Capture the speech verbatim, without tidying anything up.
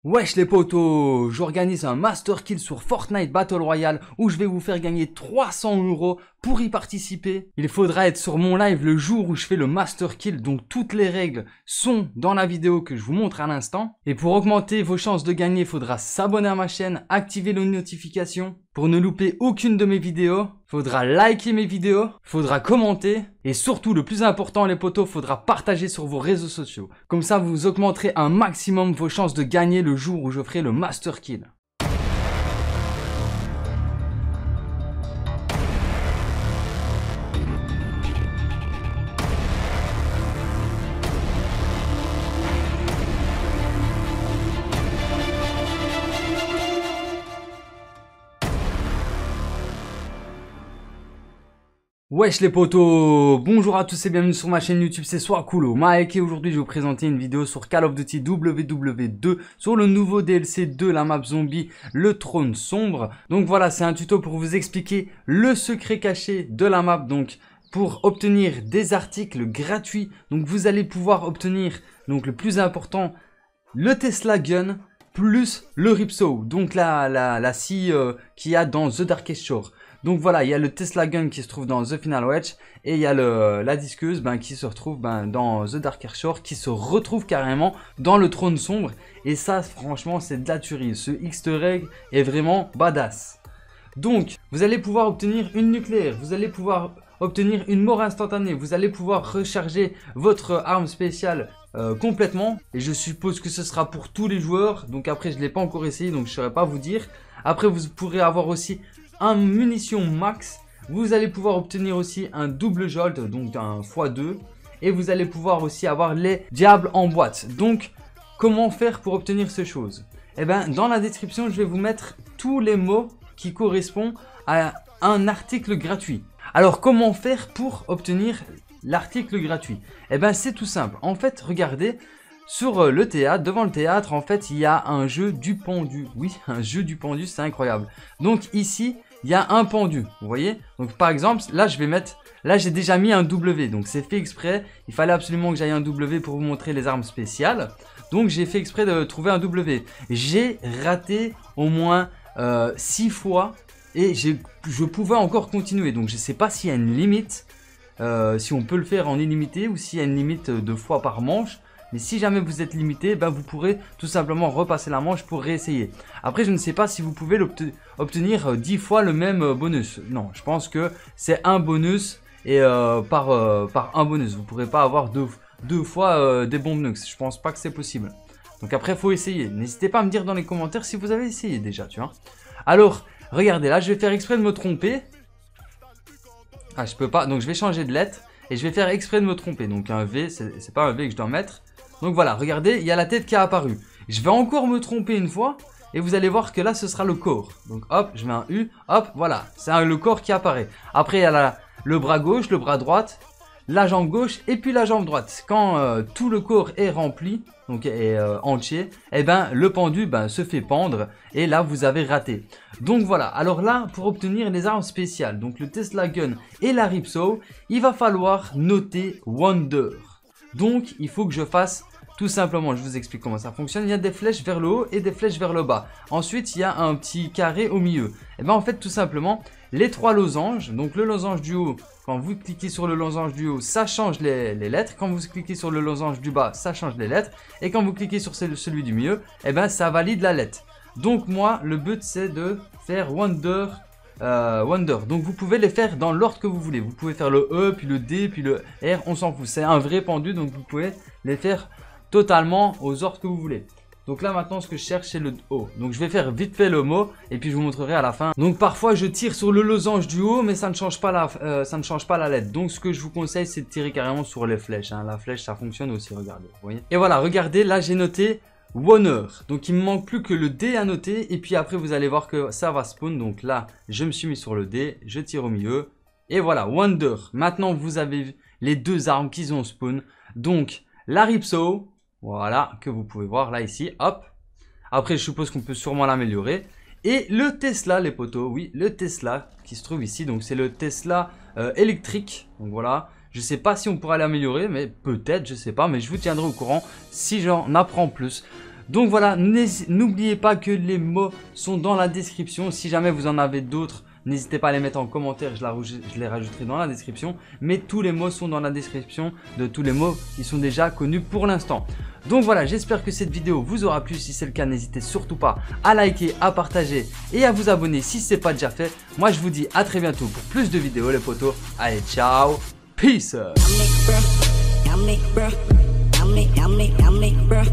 Wesh les potos, j'organise un Master Kill sur Fortnite Battle Royale où je vais vous faire gagner trois cents euros. Pour y participer, il faudra être sur mon live le jour où je fais le Master Kill, donc toutes les règles sont dans la vidéo que je vous montre à l'instant. Et pour augmenter vos chances de gagner, il faudra s'abonner à ma chaîne, activer les notifications pour ne louper aucune de mes vidéos. Il faudra liker mes vidéos, il faudra commenter et surtout le plus important les potos, il faudra partager sur vos réseaux sociaux. Comme ça vous augmenterez un maximum vos chances de gagner le jour où je ferai le Master Kill. Wesh les potos, bonjour à tous et bienvenue sur ma chaîne YouTube, c'est Swakulo Mike et aujourd'hui je vais vous présenter une vidéo sur Call of Duty W W deux sur le nouveau D L C de la map zombie, le trône sombre. Donc voilà, c'est un tuto pour vous expliquer le secret caché de la map, donc pour obtenir des articles gratuits. Donc vous allez pouvoir obtenir, donc le plus important, le Tesla Gun plus le Ripsaw, donc la, la, la scie euh, qu'il y a dans The Darkest Shore. Donc voilà, il y a le Tesla Gun qui se trouve dans The Final Wedge et il y a le, la disqueuse ben, qui se retrouve ben, dans The Darkest Shore, qui se retrouve carrément dans le trône sombre. Et ça, franchement, c'est de la tuerie. Ce Easter egg est vraiment badass. Donc, vous allez pouvoir obtenir une nucléaire, vous allez pouvoir obtenir une mort instantanée, vous allez pouvoir recharger votre arme spéciale euh, complètement. Et je suppose que ce sera pour tous les joueurs. Donc après, je ne l'ai pas encore essayé, donc je ne saurais pas vous dire. Après, vous pourrez avoir aussi un munition max, vous allez pouvoir obtenir aussi un double jolt, donc un fois deux, et vous allez pouvoir aussi avoir les diables en boîte. Donc comment faire pour obtenir ces choses? Eh bien dans la description je vais vous mettre tous les mots qui correspondent à un article gratuit. Alors comment faire pour obtenir l'article gratuit? Eh bien c'est tout simple, en fait regardez. Sur le théâtre, devant le théâtre, en fait, il y a un jeu du pendu. Oui, un jeu du pendu, c'est incroyable. Donc ici, il y a un pendu, vous voyez. Donc par exemple, là, je vais mettre... Là, j'ai déjà mis un W, donc c'est fait exprès. Il fallait absolument que j'aille un W pour vous montrer les armes spéciales. Donc j'ai fait exprès de trouver un W. J'ai raté au moins euh, six fois et je pouvais encore continuer. Donc je ne sais pas s'il y a une limite, euh, si on peut le faire en illimité ou s'il y a une limite de fois par manche. Mais si jamais vous êtes limité, ben vous pourrez tout simplement repasser la manche pour réessayer. Après, je ne sais pas si vous pouvez obtenir dix fois le même bonus. Non, je pense que c'est un bonus et euh, par, euh, par un bonus. Vous ne pourrez pas avoir deux, deux fois euh, des bons bonus. Je pense pas que c'est possible. Donc après, il faut essayer. N'hésitez pas à me dire dans les commentaires si vous avez essayé déjà, tu vois. Alors, regardez, là, je vais faire exprès de me tromper. Ah, je peux pas. Donc, je vais changer de lettre et je vais faire exprès de me tromper. Donc, un V, c'est pas un V que je dois mettre. Donc voilà, regardez, il y a la tête qui a apparu. Je vais encore me tromper une fois et vous allez voir que là, ce sera le corps. Donc hop, je mets un U, hop, voilà, c'est le corps qui apparaît. Après, il y a la, le bras gauche, le bras droite, la jambe gauche et puis la jambe droite. Quand euh, tout le corps est rempli, donc est euh, entier, et ben le pendu ben, se fait pendre et là, vous avez raté. Donc voilà, alors là, pour obtenir les armes spéciales, donc le Tesla Gun et la Ripsaw, il va falloir noter Wonder. Donc, il faut que je fasse tout simplement, je vous explique comment ça fonctionne. Il y a des flèches vers le haut et des flèches vers le bas. Ensuite, il y a un petit carré au milieu. Et bien, en fait, tout simplement, les trois losanges. Donc, le losange du haut, quand vous cliquez sur le losange du haut, ça change les, les lettres. Quand vous cliquez sur le losange du bas, ça change les lettres. Et quand vous cliquez sur celui du milieu, et ben, ça valide la lettre. Donc, moi, le but, c'est de faire Wonder. Euh, Wonder, donc vous pouvez les faire dans l'ordre que vous voulez. Vous pouvez faire le E, puis le D, puis le R, on s'en fout. C'est un vrai pendu, donc vous pouvez les faire totalement aux ordres que vous voulez. Donc là maintenant ce que je cherche c'est le O. Donc je vais faire vite fait le mot et puis je vous montrerai à la fin. Donc parfois je tire sur le losange du haut mais ça ne change pas la, euh, ça ne change pas la lettre. Donc ce que je vous conseille c'est de tirer carrément sur les flèches, hein. La flèche ça fonctionne aussi, regardez, vous voyez. Et voilà, regardez, là j'ai noté Wonder. Donc il me manque plus que le D à noter et puis après vous allez voir que ça va spawn. Donc là je me suis mis sur le D, je tire au milieu et voilà, Wonder. Maintenant vous avez les deux armes qui ont spawn. Donc la Ripsaw, voilà, que vous pouvez voir là ici, hop. Après je suppose qu'on peut sûrement l'améliorer. Et le Tesla les potos, oui, le Tesla qui se trouve ici. Donc c'est le Tesla euh, électrique, donc voilà. Je ne sais pas si on pourra l'améliorer, mais peut-être, je ne sais pas. Mais je vous tiendrai au courant si j'en apprends plus. Donc voilà, n'oubliez pas que les mots sont dans la description. Si jamais vous en avez d'autres, n'hésitez pas à les mettre en commentaire, je, la, je les rajouterai dans la description. Mais tous les mots sont dans la description de tous les mots qui sont déjà connus pour l'instant. Donc voilà, j'espère que cette vidéo vous aura plu. Si c'est le cas, n'hésitez surtout pas à liker, à partager et à vous abonner si ce n'est pas déjà fait. Moi, je vous dis à très bientôt pour plus de vidéos les potos. Allez, ciao, peace.